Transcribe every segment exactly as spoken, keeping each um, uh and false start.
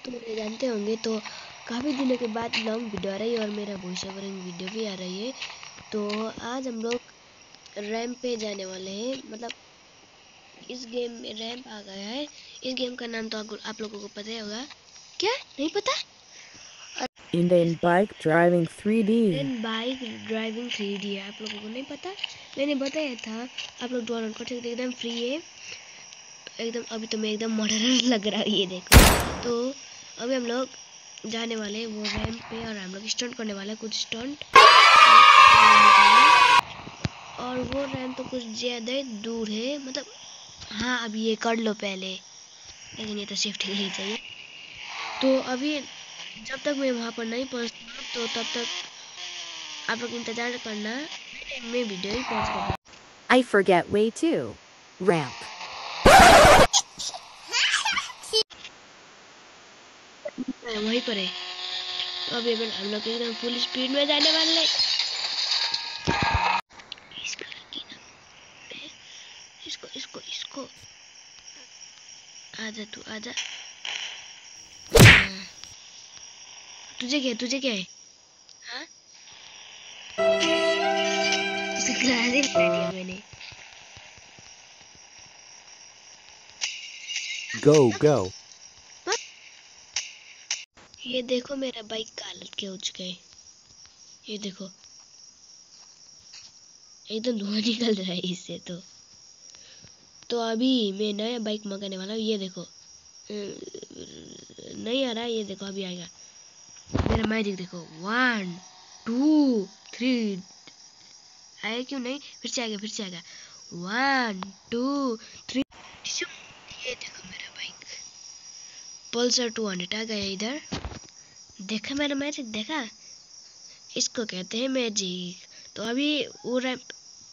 तो मेरे जानते होंगे तो काफ़ी दिनों के बाद लॉन्ग वीडियो आ रही है और मेरा वॉइस ओवरिंग वीडियो भी आ रही है। तो आज हम लोग रैंप पे जाने वाले हैं। मतलब इस गेम में रैंप आ गया है। इस गेम का नाम तो आप, आप लोगों को पता ही होगा। क्या नहीं पता? Indain bike driving three D. Indian bike driving three D है। आप लोगों को नहीं पता? मैंने बताया था आप लोग डाउनलोड कर सकते, एकदम फ्री है एकदम। अभी तो मैं एकदम मॉडर्न लग रहा है, ये देखो। तो अभी हम लोग जाने वाले हैं वो रैंप पे और हम लोग स्टंट करने वाले हैं कुछ स्टंट। और वो रैंप तो कुछ ज़्यादा ही दूर है। मतलब हाँ, अब ये कर लो पहले, लेकिन ये तो सेफ्टी के लिए चाहिए। तो अभी जब तक मैं वहाँ पर नहीं पहुँचता तो तब तक आप लोग इंतज़ार करना। मैं वीडियो ही पॉज कर दूँ। I forget way too. Ramp. वहीं पर है। तो अभी अगर हम लोग एकदम फुल स्पीड में जाने वाले इसको इसको इसको आजा तू आजा। हाँ। तुझे क्या तुझे क्या है? हाँ, उसे ग्राहक बना दिया मैंने। Go, go. ये देखो मेरा बाइक का हालत क्या हो चुका है। ये देखो एकदम धुआं निकल रहा है इससे। तो तो अभी मैं नया बाइक मंगाने वाला हूँ। ये देखो नहीं आ रहा, ये देखो अभी आएगा। मेरा मैजिक देखो, वन टू थ्री। आया क्यों नहीं? फिर से आएगा फिर से आएगा। One two three. ये देखो मेरा बाइक पल्सर टू हंड्रेड आ गया इधर। देखा मेरा मैजिक, देखा? इसको कहते हैं मैजिक। तो अभी वो रैंप,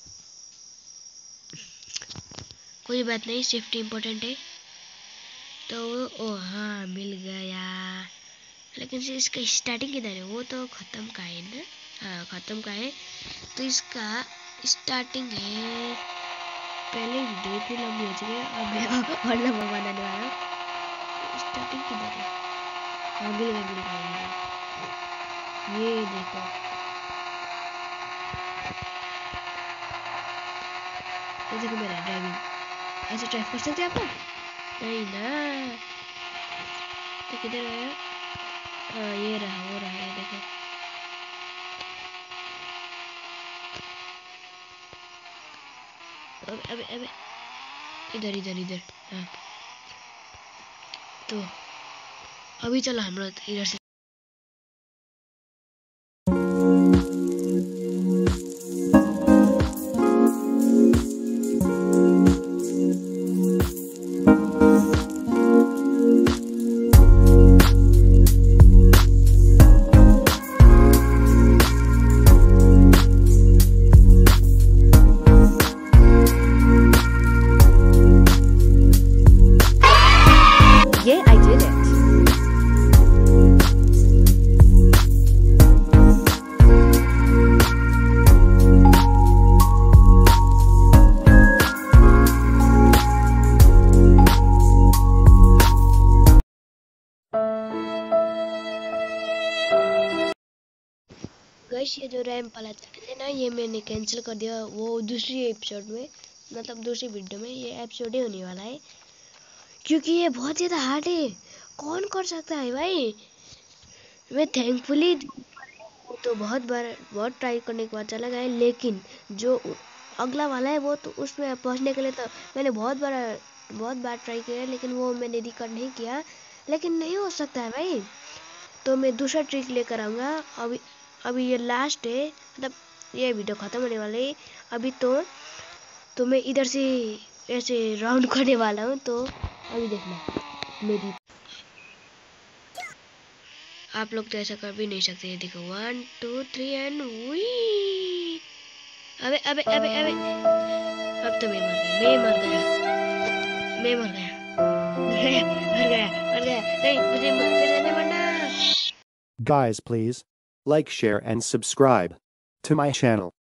कोई बात नहीं, सेफ्टी इम्पोर्टेंट है। तो ओ हाँ, मिल गया। लेकिन इसका स्टार्टिंग किधर है? वो तो ख़त्म का है ना? हाँ, ख़त्म का है। तो इसका स्टार्टिंग है। पहले वीडियो इतनी लंबी हो चुकी है, अब मैं और लंबा बनाने वाला हूँ। स्टार्टिंग किधर है? हाँ, मिल गया मिल गया। ये देखो, ये देखो मेरा ड्राइविंग। ऐसे ड्राइव कर सकते हैं आप लोग? नहीं ना। तो किधर गया? हाँ, ये रहा वो रहा, ये देखो। अबे अबे अबे, इधर इधर इधर। हाँ, तो अभी चलो हम लोग इधर से। Yeah, I did it. Guys, ये जो रैंप वाला चैलेंज है ना, ये मैंने कैंसिल कर दिया वो दूसरी एपिसोड में। मतलब दूसरी वीडियो में ये एपिसोड ही होने वाला है, क्योंकि ये बहुत ज़्यादा हार्ड है। कौन कर सकता है भाई? मैं थैंकफुली तो बहुत बार बहुत ट्राई करने के बाद चला गया, लेकिन जो अगला वाला है वो तो उसमें पहुंचने के लिए तो मैंने बहुत बार बहुत बार ट्राई किया, लेकिन वो मैंने रिकॉर्ड नहीं किया। लेकिन नहीं हो सकता है भाई। तो मैं दूसरा ट्रिक लेकर आऊँगा। अभी अभी ये लास्ट है, मतलब ये वीडियो ख़त्म होने वाली है अभी। तो तो मैं इधर से ऐसे राउंड करने वाला हूँ। तो अभी देखना मेरी। आप लोग तो ऐसा कर भी नहीं सकते। ये देखो, one two three and we. अबे अबे अबे अबे, अब तो मैं मर गया मैं मर गया मैं मर गया मर गया मर गया मर गया। नहीं, मुझे फिर से नहीं मरना। Guys, please like, share, and subscribe to my channel.